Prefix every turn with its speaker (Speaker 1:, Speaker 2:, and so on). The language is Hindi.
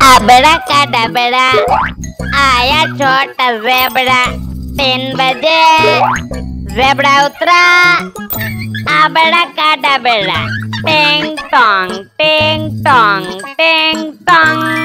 Speaker 1: अबड़ा का डबड़ा आया छोटा ज़ेबड़ा। 3 बजे ज़ेबड़ा उतरा, अबड़ा का डबड़ा। टिंग टोंग टिंग टोंग टिंग टोंग।